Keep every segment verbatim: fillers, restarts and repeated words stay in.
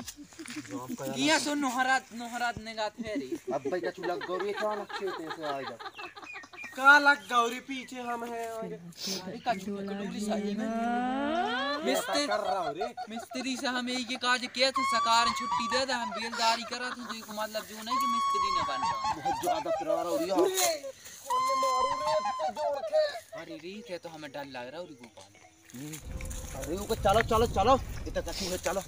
किया सो नोहरात नोहरात ने गात फेरी अब भाई कछु लग गौरी का अच्छे से आएगा का लग गौरी पीछे हम हैं अरे कछु कटोरी सही में मिस्त्री कर रहा हूं रे मिस्त्री से हम एक ही काज किया था सरकार छुट्टी दे दे हम बेलदारी करा थे जो मतलब जो नहीं कि मिस्त्री ने बन रहा बहुत ज्यादा प्यार हो रही है कोने मारू रे तो जोड़ के अरे रीत है तो हमें डर लग रहा है और गोपाल अरे वो चलो चलो चलो इतना कछु है चलो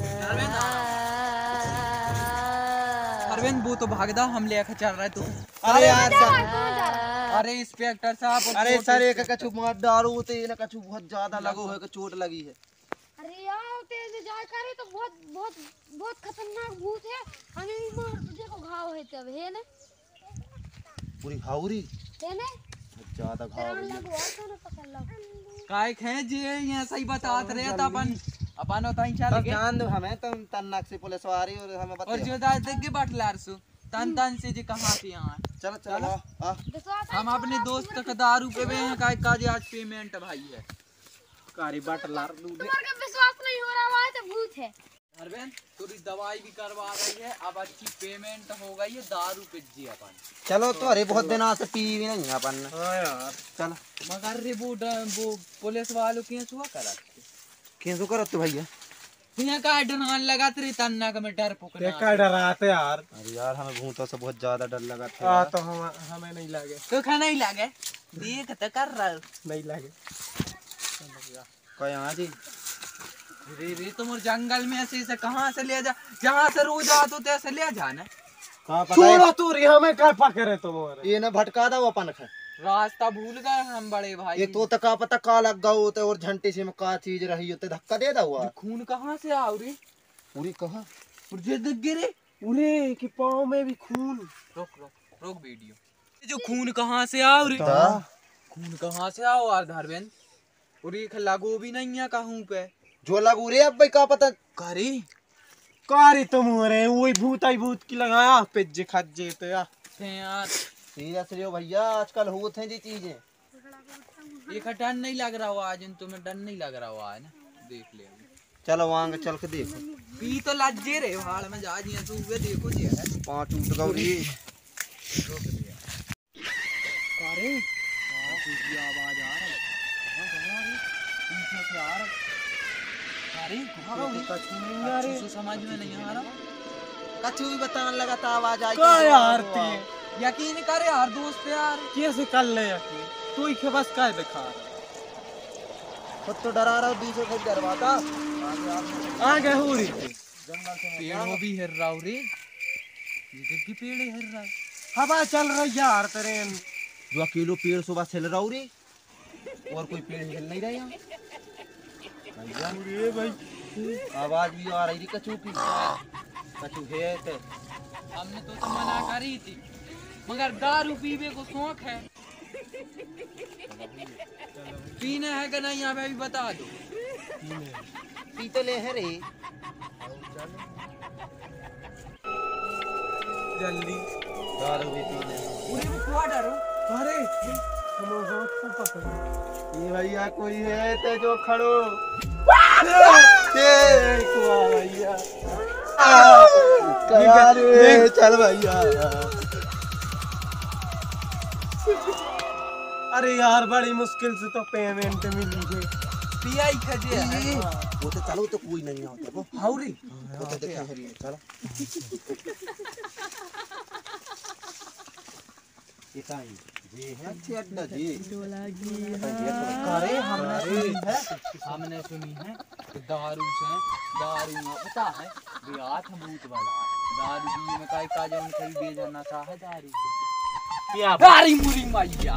अरविंद वो तो भागदा हम लेकर चल रहे तू अरे यार अरे इंस्पेक्टर साहब अरे सर एक कछु मार डालू तो ये ना कछु बहुत ज्यादा लगो है कि चोट लगी है अरे यार तेज जाए करे तो बहुत बहुत बहुत खतरनाक भूत है हमें भी मार देखो घाव है तब है ना पूरी हाउरी है ना ज्यादा घाव है लगवा तो ना पकड़ लो काय खे जे ये सही बतात रहे त अपन अपन उताई चल तब गए जान दो हमें तुम तन्नाक से पुलिस वाली और हमें बता और जो दाद देख के बटलार सु तन तन से जे कहां से यहां चलो चलो आ हम अपने दोस्त का दारू पे वे हैं काय काज आज पेमेंट भाई है कारी बटलार दूध तुम्हारे को विश्वास नहीं हो रहा है तो भूत है अरविंद थोड़ी दवाई भी करवा गई है अब अच्छी पेमेंट हो गई है दारू पे जी अपन चलो तो अरे बहुत दिन से पी भी नहीं है अपन हां यार चलो मगर रे वो वो पुलिस वालों के सुआ करा कैसे करत तो भैया यहाँ का डरान लगा तेरे तन्ना का मैं डर पुकना ते का डराते यार अरे यार हमें भूतों से बहुत ज्यादा डर लगा था हां तो हम हमें नहीं लगे तो खाना ही लगे देख तो कर रहा नहीं लगे कोई हां जी रे रे तुम और जंगल में ऐसे से कहां से ले जा जहां से रोज आते तो ऐसे ले जाना कहां पता छोड़ो तू रे हमें का पकड़े तुम और ये ना भटका दो अपन का रास्ता भूल गए हम बड़े भाई ये तो तक का पता का लग गया होता और झंटे से में का चीज रही होते धक्का दे दा हुआ खून कहां से आओ रे पूरी कहां और जे दिख गिरे उरे कि पाँव में भी खून रोक रोक रोक वीडियो ये जो खून कहां से आओ रे खून कहां से आओ यार धर्मेंद्र और ये लागो भी नहीं है कहूं पे जो लगू रे अब भाई का पता करे कारी तुम रे वही भूत आई भूत की लगाया पिज्जे खज्जे तो यार यार सीरियस रे भैया आजकल होते हैं जी चीजें एक डर नहीं लग रहा हो आज तुम्हें डर नहीं लग रहा हो आज ना देख ले चलो वहां चल के देखो पी तो लज्जे रे हाल में जा जी तू वे देखो जी है पांच टूट गौरी अरे की आवाज आ रही कहां कहां रे पीछे से आ रहा अरे कहां गई कछु नहीं आ रे कुछ समझ में नहीं आ रहा कछु भी बताने लगा था आवाज आई का यार ती यकीन कर यार दोस्त यार कैसे कर ले यकीन तू ही के बस का दिखा खुद तो डरा रहा दूसरे को डरवाता आगे हो रही थी पेड़ों भी हिर रहा रे ये देख की पेड़ हिर रहा हवा चल रही यार तेरे जो अकेलो पेड़ सुबह हिल रहा रे और कोई पेड़ हिल नहीं रहा अरे भाई आवाज भी आ रही थी कछु की कछु है तो हमने तो मना करी थी मगर दारू पीवे को शौक है पीना है कि नहीं हमें भी बता दो पी तो ले है रे जल्दी दारू भी पी ले पूरे में क्यों डरो अरे हम हाथ को पकड़ो ये भैया कोई है तो जो खड़ो भैया चल भैया अरे यार बड़ी मुश्किल से तो पेमेंट मिली है पियाई खजे है वो तो चलो तो कोई नहीं आता वो हाउरी वो तो देखा है चलो ये का है ये है अच्छी अड्डा जी करे हमने सुनी है हमने सुनी है कि दारू से दारू में पता है बियात भूत वाला दारू पी में काई का जौन कई बेजाना सा है दारू से क्या दारी मुरी मैया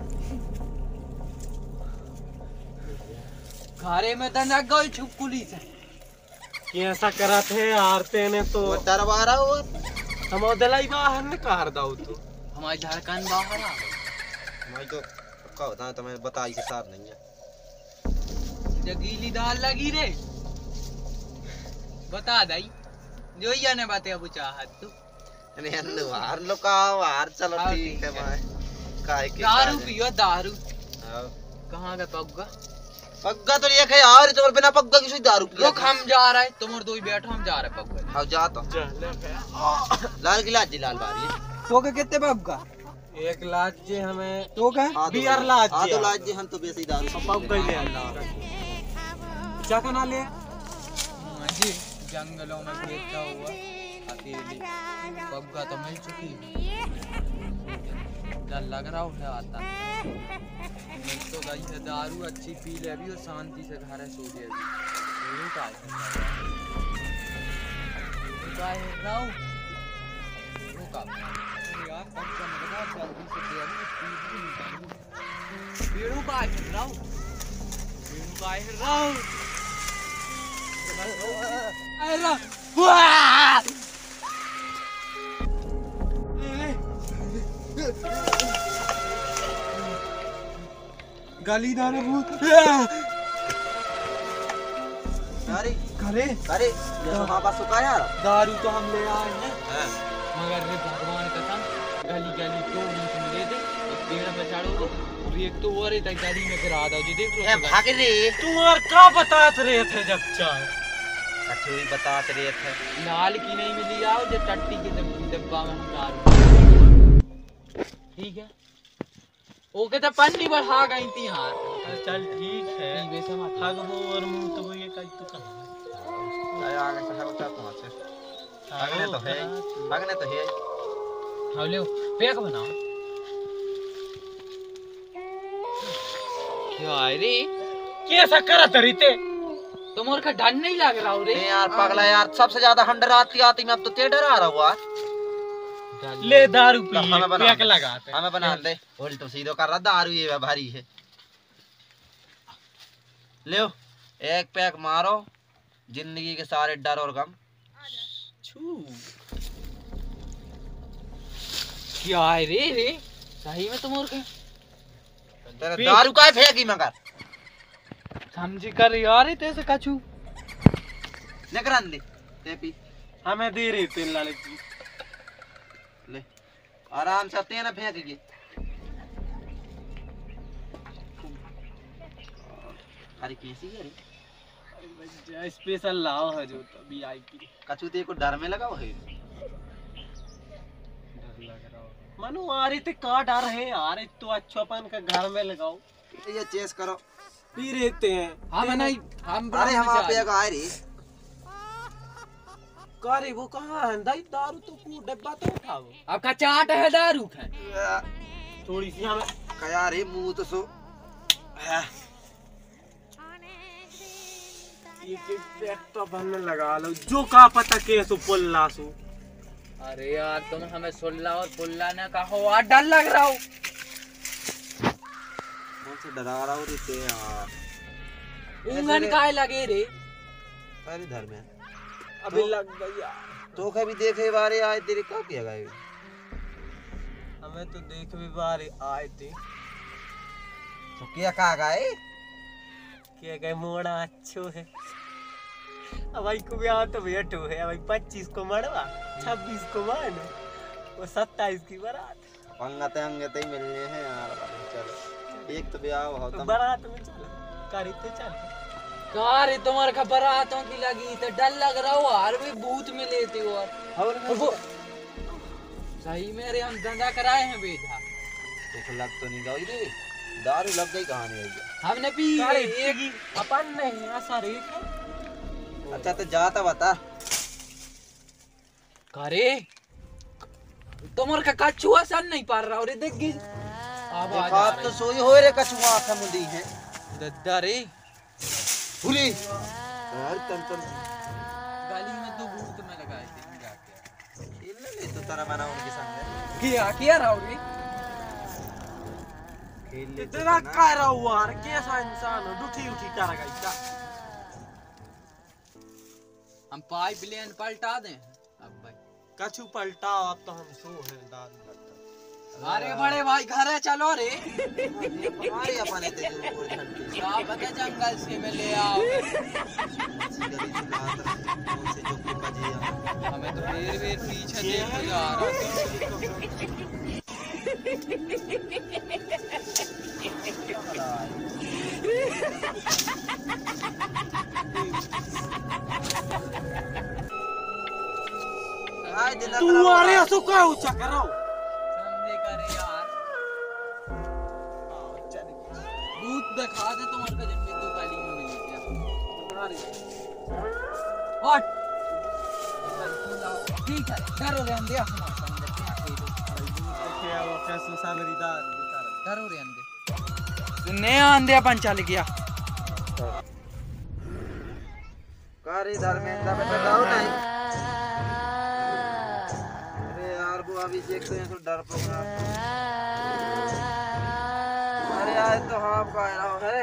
घरे में तो न गई छुपकुली से कैसा करा थे यार तेने तो डरवा रहा हो हम दलाई बाहर निकाल दाऊ तो हमारी झारखंड बाहर आ गई मैं तो पक्का होता है तुम्हें बताई के साथ नहीं है जगीली दाल लगी रे बता दई जो या ने बातें अब चाहत तू अरे बाहर लुका बाहर चलो ठीक है भाई काय के दारू पियो दारू हां कहां का पग्गा पग्गा तो एक है यार, तो बिना पग्गा की दारू पिया। रुक हम जा रहे, तुम और दो ही बैठो, हम जा रहे पग्गा। हाँ जा तो लाल गिलास जी लाल बारी तो के कितने पग्गा? एक लाख जी हमें तो का बियर लाख जी। हाँ तो लाख जी हम तो वैसे ही दारू पग्गा ले अल्लाह क्या करना ले जी जंगलों में खेलता हुआ अकेले पग्गा तो मिल चुकी डर लग रहा है आता मिल तो गई है दारू अच्छी पी ले अभी और शांति से घर सो जाए अभी का है राव रुका यार पग्गा मेरा जल्दी से दे अभी पेड़ों का है राव पेड़ों का है राव अरे वाह गाली दाने भूत अरे करे अरे ये तो पास सुखा यार दारू तो हम ले आए हैं मगर रे भगवान कसम गली गली तो नीचे मिले थे एक पेड़ पे चढ़ो और एक तो और तक गाड़ी में गिरा दो जी देख ए भाग रे तू और क्या बतात रहे थे जब चाय कचौरी बतात रहे थे लाल की नहीं मिली आओ जो टट्टी के डब्बा में हम डाल ठीक है ओके तो पन्नी बढ़ा गई थी यार चल ठीक है नहीं वैसे मत भाग वो और मुंह तो वो ये कल तो कर आया आगे से होता पहुंचे भागने तो है भागने तो है हाँ ले पैक बनाओ यार रे कैसा करा तरीते तुम और का डर नहीं लग रहा रे यार पगला यार सबसे ज्यादा हंडर आती आती मैं अब तो ते डरा रहा हुआ ले दारू पी हमें बना पैक लगाते हमें बना दे उल्टो सीधो कर रहा दारू ये भारी है ले एक पैक मारो जिंदगी के सारे डर और गम छू क्या है रे रे सही में तुम और के तेरा दारू का फेंकी मगर समझी कर यार तेरे कछु लेकर दे ते पी हमें दे रही तेल लाले की ले आराम से तेना फेंक के अरे कैसी है रे स्पेशल लाओ है जो तभी आई की कछु ते को डर में लगाओ है डर लग रहा हो मनु आ रही थे का डर है यार तो अच्छापन का घर में लगाओ ये चेस करो पी रहते हैं हम नहीं हम अरे हम आप पे आए रे करे वो कहाँ है दाई दारू तो को डब्बा तो उठाओ अब का चाट है दारू है थोड़ी सी हमें कया रे मुंह तो सो ये के पैक तो बनने लगा लो जो का पता कैसो पुल्ला सो अरे यार तुम हमें सुल्ला और पुल्ला ने कहो यार डर लग रहा हो मुझसे डरा रहा हूँ रे यार ऊंगन काहे लगे रे अरे धर में अभी लग गया तो कभी देखे बारे आए तेरे क्या किया गए हमें तो देख भी बारे आए थे तो क्या कहा गए क्या गए मोड़ा अच्छो है अब भाई को ब्याह तो बैठो है भाई पच्चीस को मरवा छब्बीस को मान वो सत्ताईस की बारात पंगते अंगते ही मिलने हैं यार चलो एक तो ब्याह होता तो बारात में चलो करी तो चल कार तुम्हारे खबर हाथों की लगी तो डर लग रहा हो यार भी भूत मिले थे और वो सही मेरे हम धंधा कराए हैं बेटा तो लग तो नहीं गई रे दारू लग गई कहां नहीं आई हमने पी एक अपन नहीं ऐसा रेट है अच्छा तो जाता बता करे तुम्हारे का कछुआ सन नहीं पार रहा रे देख गिर अब आप तो सोई हो रे कछुआ आंखें मुंडी है दद्दा रे भूली यार तन तन गली में तो भूत में लगाए थे जाके खेलने ले तो तेरा बना उनके संग क्या क्या रहा रे खेल ले तेरा का रहा हुआ यार कैसा इंसान हो डूठी उठी कर गई क्या हम पाइप लाइन पलटा दें अब भाई कछु पलटाओ अब तो हम सो हैं दारू लगता अरे बड़े भाई घर है चलो रे हमारे अपने ते जो ऊपर झंडी आप बता जंगल से में ले आओ गली चुका था से जो के बजे हमें तो फिर फिर पीछे देख जा रहा है आए दिन तू अरे असो का ऊंचा करो समझे करे यार भूत दिखा दे तुम्हारे का जन्म तू पहली में मिली क्या हट ठीक है डरो रहने दे हमारे संग देखिए वो कैसे सावरीदार डरो रहने दे सुनने आंधे अपन चल गया कारी धर्मेंद्र में बताओ नहीं। अरे यार वो अभी देखते हैं तो डर पड़ा। अरे यार तो हाँ का है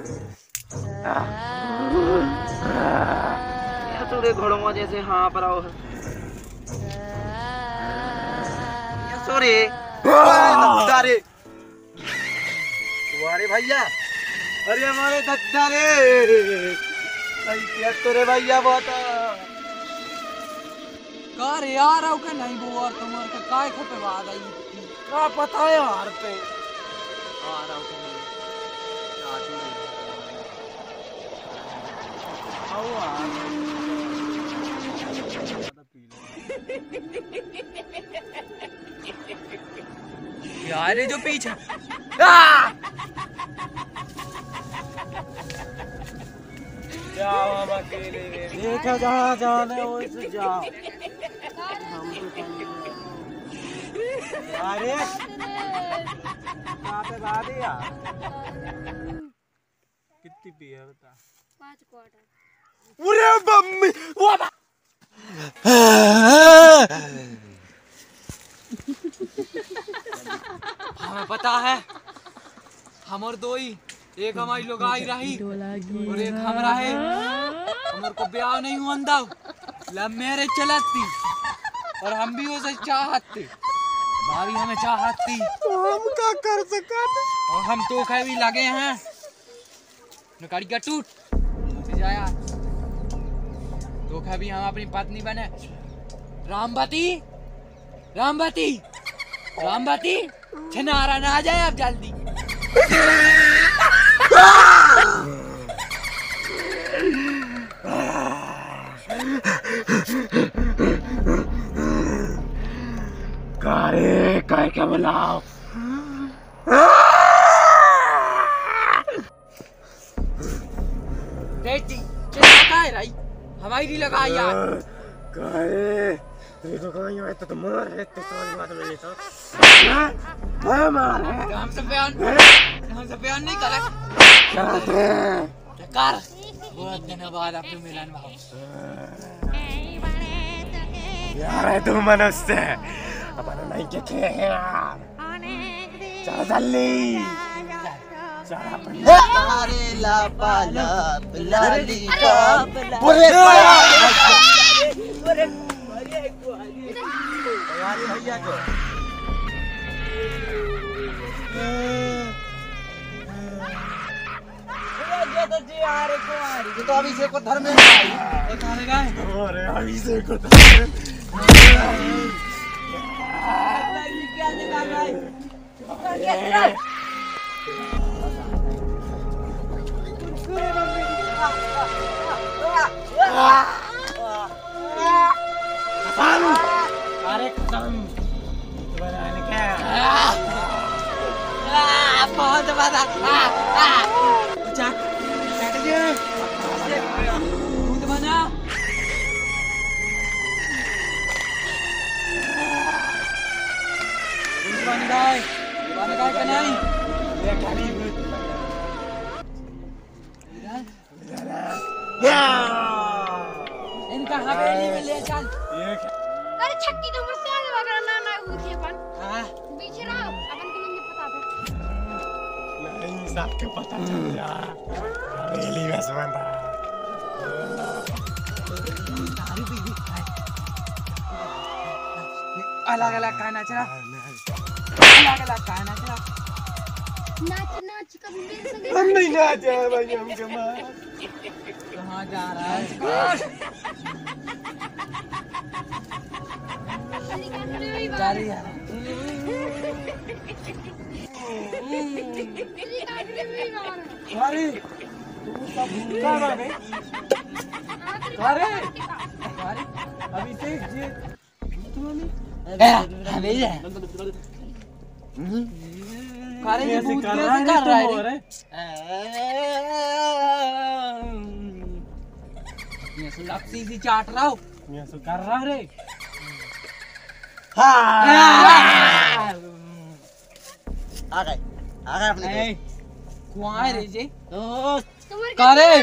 ये थोड़े घोड़ों में जैसे हाँ पर आओ है ये सॉरी दत्तारे तुम्हारे भैया अरे हमारे दत्तारे क्या तो रे भैया बहुत कार यार आओ के नहीं वो और तुम्हारे का काय खपे बाद आई का पता है यार पे आ रहा हूं आओ यार ये जो पीछे जाओ हम अकेले देखा जहाँ जाना है वैसे जाओ हम तो अरे कहाँ पे गा दिया कितनी पी है बता पाँच क्वार्टर पूरे बम्मी वो हमें पता है हम और दो ही एक हमारी लोग आई रही और एक हम रहे हमारे को ब्याह नहीं हुआ अंदा लव मैरिज चलती और हम भी उसे चाहते भाभी हमें चाहती तो हम क्या कर सकते और हम तो कहे भी लगे हैं नकारी का टूट जाया तो कहे भी हम अपनी पत्नी बने रामवती रामवती रामवती छिनारा ना आ जाए अब जल्दी कारे काय क्या बुलाओ बेटी चिल्लाता है रही हमारी लगाई यार कारे ये तो कहीं है तो मार है तो सारी बात में नहीं तो मैं मार है हमसे बयान हमसे बयान नहीं करे कर बहुत दिन बाद अपने मिलन भाव यार है तू मनुष्य अपन नहीं के थे यार चल जल्दी चल अपन अरे ला पाला लाली का पूरे पूरे यार भैया को ये तो अभी से को धर्मेंद्र आई एक आने गए अरे अभी से को क्या निकाल रहा है अरे कसम बनाने क्या बहुत बड़ा चक चक दे भूत बना भूत बन गए बन गए कि नहीं ये खाली भूत इनका हवेली में ले चल ये अरे छक्की तो मुझसे आगे लग रहा ना ना उठे अपन हाँ पीछे रहो अपन को मुझे पता था नहीं सबके पता चल गया हवेली में बंदा अलग अलग गाना चला अलग अलग गाना चला नाच नाच कभी मेरे संग हम नहीं नाचे भाई हम कमाल कहाँ जा रहा है चल यार अरे तू सब भूखा माने अरे अभी देख जी हमें ये कारे ये भूत कैसे कर रहा है रे? ये सो लपसी सी चाट रहा हो। ये सो कर रहा रे। आ गए आ गए अपने ए कौन है रे जी? दोस्त। तुम्हारे कारे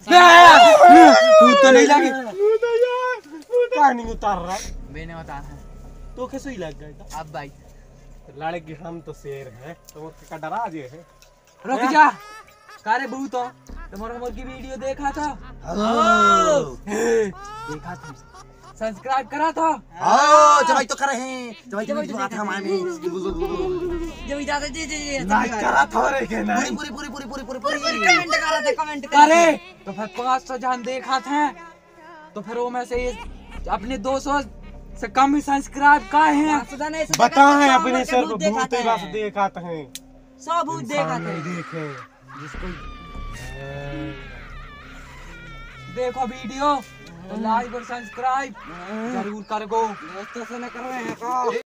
तू तो नहीं लगी। कहानी उतार रहा है। मैंने बताया तो कैसे ही लग गया? अब भाई लड़के हम तो शेर हैं, तो का डरा जे है। रुक जा। कारे भूत हो तुम्हारा हमर की वीडियो देखा था? ओ देखा था, सब्सक्राइब करा था। ओ जब तो कर रहे हैं जब जब तो आते हमारे में जब इजाजत जी जी लाइक करा था रे के पूरी नहीं। पूरी पूरी पूरी पूरी पूरी पूरी कमेंट करा था, कमेंट करे तो फिर पाँच सौ जन देखा था, तो फिर वो में से ये अपने दो सौ से कम सब्सक्राइब का है। बता है अपने सर को भूत ही बस देखा था। सब भूत देखा था। देखे जिसको देखो वीडियो तो लाइक और सब्सक्राइब जरूर कर गो। दोस्तों से न कर रहे हैं